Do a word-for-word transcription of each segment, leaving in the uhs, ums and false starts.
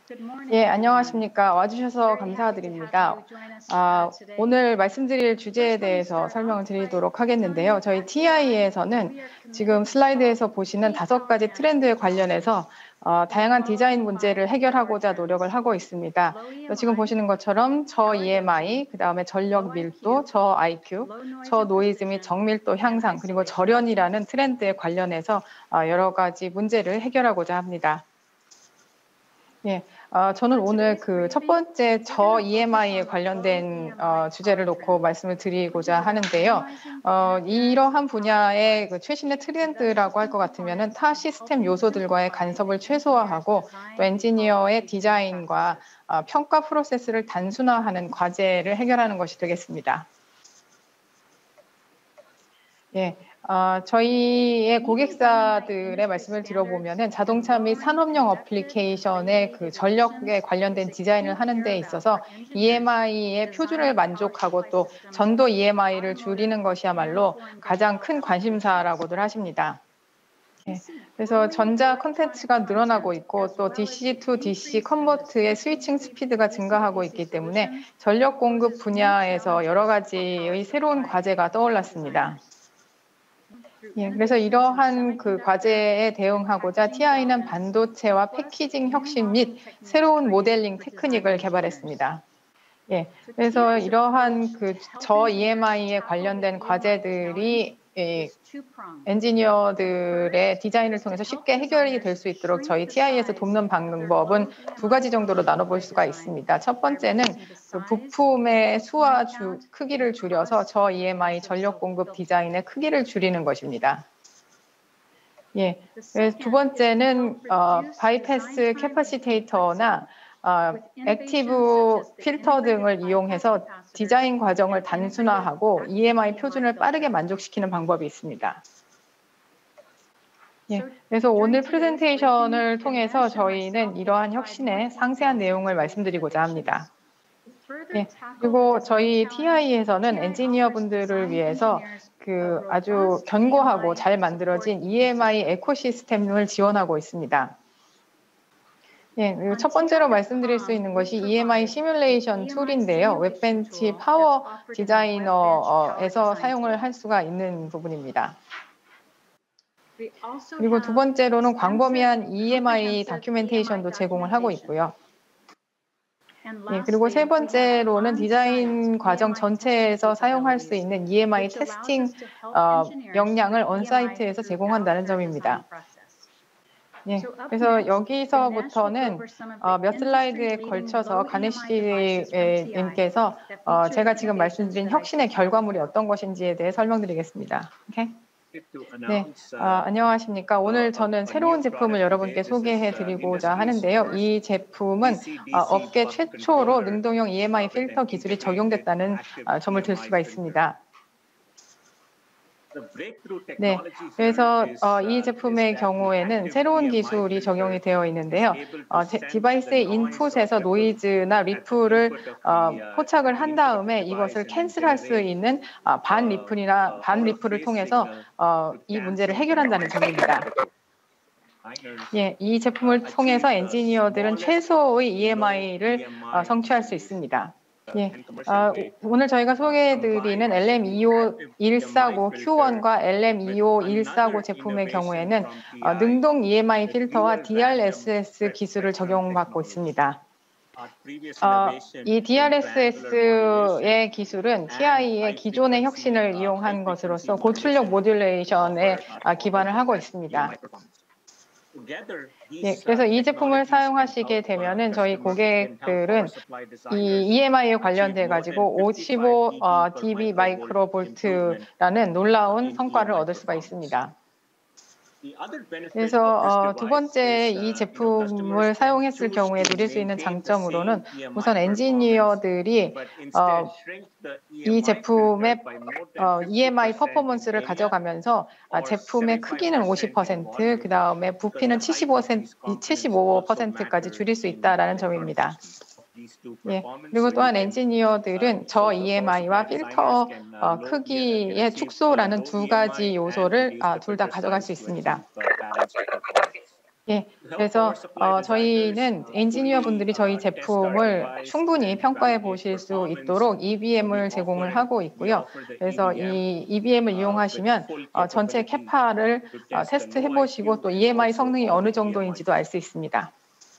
예, 안녕하십니까. 와주셔서 감사드립니다. 아, 오늘 말씀드릴 주제에 대해서 설명을 드리도록 하겠는데요. 저희 티아이에서는 지금 슬라이드에서 보시는 다섯 가지 트렌드에 관련해서 어, 다양한 디자인 문제를 해결하고자 노력을 하고 있습니다. 지금 보시는 것처럼 저 이엠아이, 그 다음에 전력 밀도, 저 아이큐, 저 노이즈 및 정밀도 향상, 그리고 절연이라는 트렌드에 관련해서 어, 여러 가지 문제를 해결하고자 합니다. 예, 어, 저는 오늘 그 첫 번째 저 이엠아이에 관련된 어, 주제를 놓고 말씀을 드리고자 하는데요. 어, 이러한 분야의 그 최신의 트렌드라고 할 것 같으면은 타 시스템 요소들과의 간섭을 최소화하고 또 엔지니어의 디자인과 어, 평가 프로세스를 단순화하는 과제를 해결하는 것이 되겠습니다. 예. 어, 저희의 고객사들의 말씀을 들어보면은 자동차 및 산업용 어플리케이션의 그 전력에 관련된 디자인을 하는 데 있어서 이엠아이의 표준을 만족하고 또 전도 이엠아이를 줄이는 것이야말로 가장 큰 관심사라고들 하십니다. 예, 그래서 전자 콘텐츠가 늘어나고 있고 또 디씨 투 디씨 컨버트의 스위칭 스피드가 증가하고 있기 때문에 전력 공급 분야에서 여러 가지의 새로운 과제가 떠올랐습니다. 예, 그래서 이러한 그 과제에 대응하고자 티아이는 반도체와 패키징 혁신 및 새로운 모델링 테크닉을 개발했습니다. 예, 그래서 이러한 그 저 이엠아이에 관련된 과제들이 예, 엔지니어들의 디자인을 통해서 쉽게 해결이 될 수 있도록 저희 티아이에서 돕는 방법은 두 가지 정도로 나눠볼 수가 있습니다. 첫 번째는 그 부품의 수와 주, 크기를 줄여서 저 이엠아이 전력 공급 디자인의 크기를 줄이는 것입니다. 예, 두 번째는 어, 바이패스 캐파시테이터나 어, 액티브 필터 등을 이용해서 디자인 과정을 단순화하고 이엠아이 표준을 빠르게 만족시키는 방법이 있습니다. 예, 그래서 오늘 프레젠테이션을 통해서 저희는 이러한 혁신의 상세한 내용을 말씀드리고자 합니다. 예, 그리고 저희 티아이에서는 엔지니어 분들을 위해서 그 아주 견고하고 잘 만들어진 이엠아이 에코시스템을 지원하고 있습니다. 예, 그리고 첫 번째로 말씀드릴 수 있는 것이 이엠아이 시뮬레이션 툴인데요. 웹벤치 파워 디자이너에서 사용을 할 수가 있는 부분입니다. 그리고 두 번째로는 광범위한 이엠아이 다큐멘테이션도 제공을 하고 있고요. 예, 그리고 세 번째로는 디자인 과정 전체에서 사용할 수 있는 이엠아이 테스팅 어, 역량을 온사이트에서 제공한다는 점입니다. 예, 그래서 여기서부터는 어, 몇 슬라이드에 걸쳐서 가네시 님께서 어, 제가 지금 말씀드린 혁신의 결과물이 어떤 것인지에 대해 설명드리겠습니다. 오케이? 네, 어, 안녕하십니까. 오늘 저는 새로운 제품을 여러분께 소개해 드리고자 하는데요. 이 제품은 어, 업계 최초로 능동형 이엠아이 필터 기술이 적용됐다는 어, 점을 들 수가 있습니다. 네, 그래서 어, 이 제품의 경우에는 새로운 기술이 적용이 되어 있는데요. 어, 제, 디바이스의 인풋에서 노이즈나 리플을 어, 포착을 한 다음에 이것을 캔슬할 수 있는 어, 반 리플이나 반 리플을 통해서 어, 이 문제를 해결한다는 점입니다. 예, 이 제품을 통해서 엔지니어들은 최소의 이엠아이를 어, 성취할 수 있습니다. 예, 어, 오늘 저희가 소개해드리는 엘엠 이오일사구 큐원과 엘엠 이오일사구 제품의 경우에는 어, 능동 이엠아이 필터와 디알에스에스 기술을 적용받고 있습니다. 어, 이 디알에스에스의 기술은 티아이의 기존의 혁신을 이용한 것으로서 고출력 모듈레이션에 어, 기반을 하고 있습니다. 예, 그래서 이 제품을 사용하시게 되면은 저희 고객들은 이 이엠아이에 관련돼 가지고 오십오 어, 디비 마이크로볼트라는 놀라운 성과를 얻을 수가 있습니다. 그래서 어, 두 번째 이 제품을 사용했을 경우에 누릴 수 있는 장점으로는 우선 엔지니어들이 어, 이 제품의 어, 이엠아이 퍼포먼스를 가져가면서 아, 제품의 크기는 오십 퍼센트, 그 다음에 부피는 칠십오 퍼센트까지 줄일 수 있다는 점입니다. 예, 그리고 또한 엔지니어들은 저 이엠아이와 필터 어, 크기의 축소라는 두 가지 요소를 아, 둘 다 가져갈 수 있습니다. 예, 그래서 어, 저희는 엔지니어 분들이 저희 제품을 충분히 평가해 보실 수 있도록 이비엠을 제공을 하고 있고요. 그래서 이 이비엠을 이용하시면 어, 전체 캐파를 어, 테스트해 보시고 또 이엠아이 성능이 어느 정도인지도 알 수 있습니다.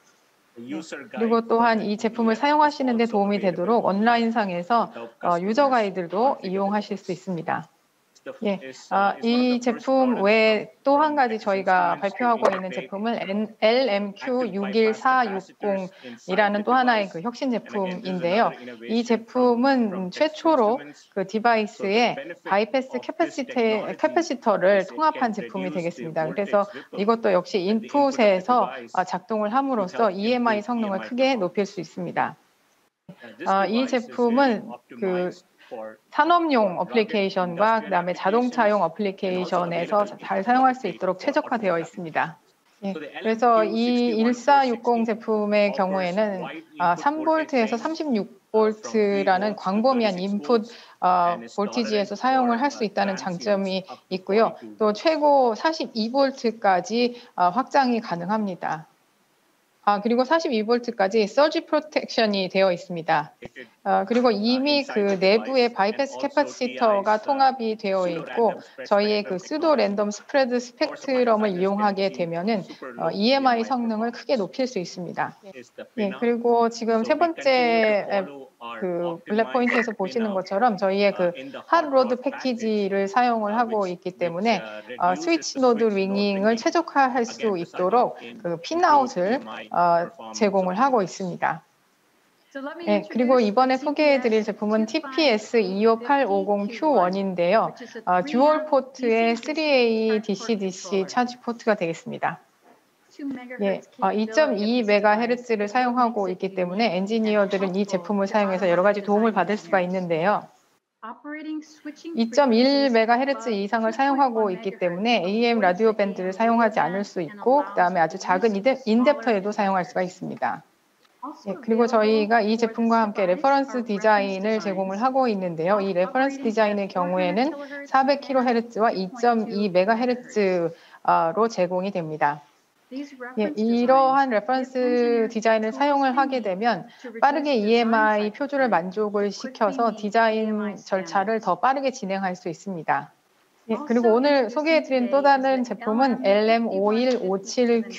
그리고 또한 이 제품을 사용하시는 데 도움이 되도록 온라인상에서 어, 유저 가이드도 이용하실 수 있습니다. 예, 아, 이 제품 외에 또 한 가지 저희가 발표하고 있는 제품은 엘엠큐 육일사육공이라는 또 하나의 그 혁신 제품인데요. 이 제품은 최초로 그 디바이스에 바이패스 캐패시테, 캐패시터를 통합한 제품이 되겠습니다. 그래서 이것도 역시 인풋에서 작동을 함으로써 이엠아이 성능을 크게 높일 수 있습니다. 아, 이 제품은 그 산업용 어플리케이션과 그다음에 자동차용 어플리케이션에서 잘 사용할 수 있도록 최적화되어 있습니다. 예, 그래서 이 일사육공 제품의 경우에는 아, 삼 볼트에서 삼십육 볼트라는 광범위한 인풋 어, 볼티지에서 사용을 할 수 있다는 장점이 있고요. 또 최고 사십이 볼트까지 어, 확장이 가능합니다. 아, 그리고 사십이 볼트까지 서지 프로텍션이 되어 있습니다. 어, 그리고 이미 그 내부에 바이패스 캐파시터가 통합이 되어 있고 저희의 그 수도 랜덤 스프레드 스펙트럼을 이용하게 되면은 어, 이엠아이 성능을 크게 높일 수 있습니다. 예, 그리고 지금 세 번째 그 블랙 포인트에서 보시는 것처럼 저희의 그 핫로드 패키지를 사용을 하고 있기 때문에 어, 스위치 노드 링잉을 최적화할 수 있도록 그 핀아웃을 어, 제공을 하고 있습니다. 네, 그리고 이번에 소개해드릴 제품은 티피에스 이오팔오공 큐원인데요. 어, 듀얼 포트의 쓰리에이 디씨-디씨 차지 포트가 되겠습니다. 예, 어, 이 점 이 메가헤르츠를 사용하고 있기 때문에 엔지니어들은 이 제품을 사용해서 여러 가지 도움을 받을 수가 있는데요. 이 점 일 메가헤르츠 이상을 사용하고 있기 때문에 에이엠 라디오 밴드를 사용하지 않을 수 있고 그 다음에 아주 작은 인댑터에도 사용할 수가 있습니다. 예, 그리고 저희가 이 제품과 함께 레퍼런스 디자인을 제공을 하고 있는데요. 이 레퍼런스 디자인의 경우에는 사백 킬로헤르츠와 이 점 이 메가헤르츠로 제공이 됩니다. 예, 이러한 레퍼런스 디자인을 사용을 하게 되면 빠르게 이엠아이 표준을 만족을 시켜서 디자인 절차를 더 빠르게 진행할 수 있습니다. 예, 그리고 오늘 소개해드린 또 다른 제품은 엘엠 오일오칠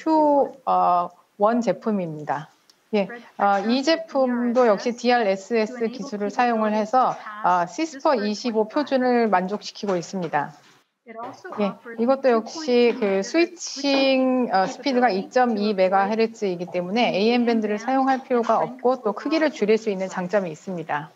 큐원 제품입니다. 예, 어, 이 제품도 역시 디알에스에스 기술을 사용을 해서 어, 시스퍼 이십오 표준을 만족시키고 있습니다. 예, 이것도 역시 그 스위칭 어, 스피드가 이 점 이 메가헤르츠이기 때문에 에이엠 밴드를 사용할 필요가 없고 또 크기를 줄일 수 있는 장점이 있습니다.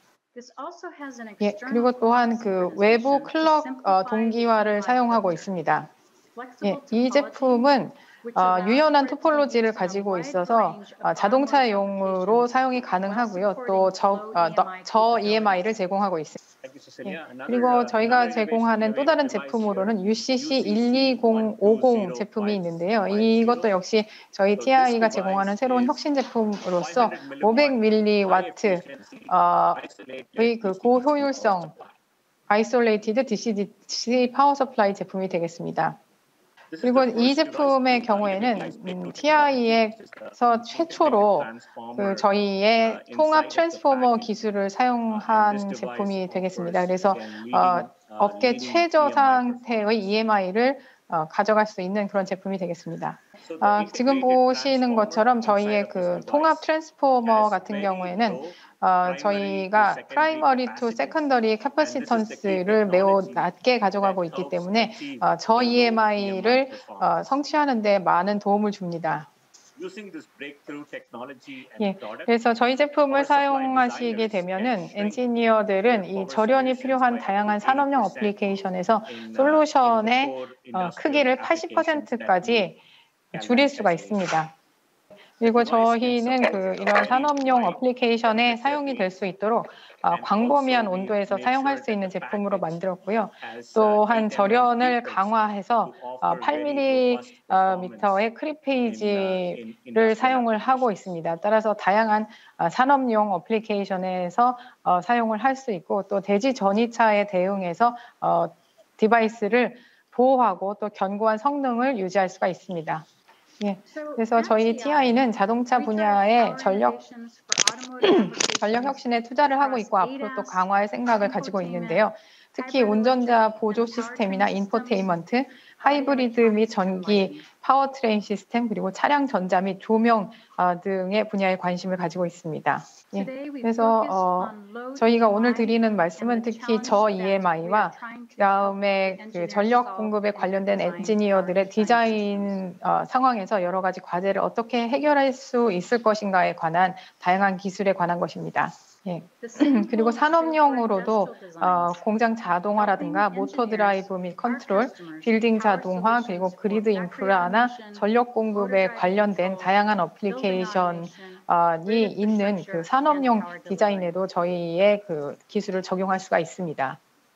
예, 그리고 또한 그 외부 클럭 어, 동기화를 사용하고 있습니다. 예, 이 제품은 어, 유연한 토폴로지를 가지고 있어서 어, 자동차용으로 사용이 가능하고요. 또 저, 어, 저 이엠아이를 제공하고 있습니다. 예, 그리고 저희가 제공하는 또 다른 제품으로는 유씨씨 일이공오공 제품이 있는데요. 이것도 역시 저희 티아이가 제공하는 새로운 혁신 제품으로서 오백 밀리와트의 그 고효율성 아이솔레이티드 디씨-디씨 파워 서플라이 제품이 되겠습니다. 그리고 이 제품의 경우에는 음, 티아이에서 최초로 그 저희의 통합 트랜스포머 기술을 사용한 제품이 되겠습니다. 그래서 어, 업계 최저 상태의 이엠아이를 어, 가져갈 수 있는 그런 제품이 되겠습니다. 어, 지금 보시는 것처럼 저희의 그 통합 트랜스포머 같은 경우에는 어, 저희가 프라이머리 투 세컨더리 캐퍼시턴스를 매우 낮게 가져가고 있기 때문에 어, 저 이엠아이를 어, 성취하는 데 많은 도움을 줍니다. 예, 그래서 저희 제품을 사용하시게 되면은 엔지니어들은 이 절연이 필요한 다양한 산업용 어플리케이션에서 솔루션의 어, 크기를 팔십 퍼센트까지 줄일 수가 있습니다. 그리고 저희는 그 이런 산업용 어플리케이션에 사용이 될 수 있도록 어, 광범위한 온도에서 사용할 수 있는 제품으로 만들었고요. 또한 절연을 강화해서 어, 팔 밀리미터의 크립페이지를 사용을 하고 있습니다. 따라서 다양한 어, 산업용 어플리케이션에서 어, 사용을 할 수 있고 또 대지 전이차에 대응해서 어, 디바이스를 보호하고 또 견고한 성능을 유지할 수가 있습니다. 예, 그래서 저희 티아이는 자동차 분야의 전력 전력 혁신에 투자를 하고 있고 앞으로 또 강화할 생각을 가지고 있는데요. 특히 운전자 보조 시스템이나 인포테인먼트, 하이브리드 및 전기 파워트레인 시스템, 그리고 차량 전자 및 조명 어, 등의 분야에 관심을 가지고 있습니다. 예, 그래서 어, 저희가 오늘 드리는 말씀은 특히 저 이엠아이와 그다음에 그 전력 공급에 관련된 엔지니어들의 디자인 어, 상황에서 여러 가지 과제를 어떻게 해결할 수 있을 것인가에 관한 다양한 기술에 관한 것입니다. 예. 그리고 산업용으로도 어, 공장 자동화라든가 모터 드라이브 및 컨트롤, 빌딩 자동화, 그리고 그리드 인프라나 전력 공급에 관련된 다양한 어플리케이션이 있는 그 산업용 디자인에도 저희의 그 기술을 적용할 수가 있습니다.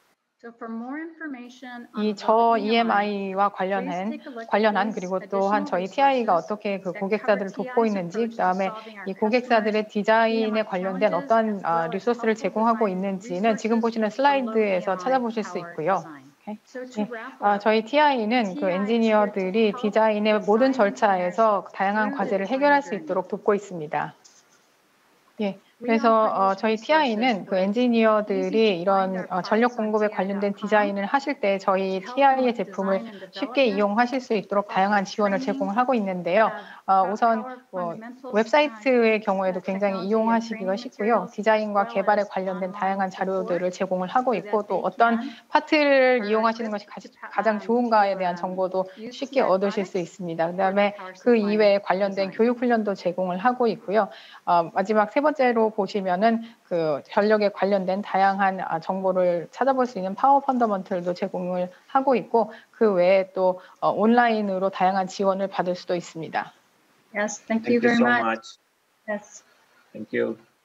이 저 이엠아이와 관련한 관련한 그리고 또한 저희 티아이가 어떻게 그 고객사들을 돕고 있는지, 그다음에 이 고객사들의 디자인에 관련된 어떠한 어, 리소스를 제공하고 있는지는 지금 보시는 슬라이드에서 찾아보실 수 있고요. 네. 어, 저희 티아이는 그 엔지니어들이 디자인의 모든 절차에서 다양한 과제를 해결할 수 있도록 돕고 있습니다. 예. 그래서 어, 저희 티아이는 그 엔지니어들이 이런 어, 전력 공급에 관련된 디자인을 하실 때 저희 티아이의 제품을 쉽게 이용하실 수 있도록 다양한 지원을 제공을 하고 있는데요. 어, 우선 뭐, 웹사이트의 경우에도 굉장히 이용하시기가 쉽고요. 디자인과 개발에 관련된 다양한 자료들을 제공을 하고 있고, 또 어떤 파트를 이용하시는 것이 가장 좋은가에 대한 정보도 쉽게 얻으실 수 있습니다. 그다음에 그 이외에 관련된 교육 훈련도 제공을 하고 있고요. 어, 마지막 세 번째로 보시면은 그 전력에 관련된 다양한 정보를 찾아볼 수 있는 파워 펀더먼털도 제공을 하고 있고, 그 외에 또 어, 온라인으로 다양한 지원을 받을 수도 있습니다. Yes, thank you very much. Yes. Thank you.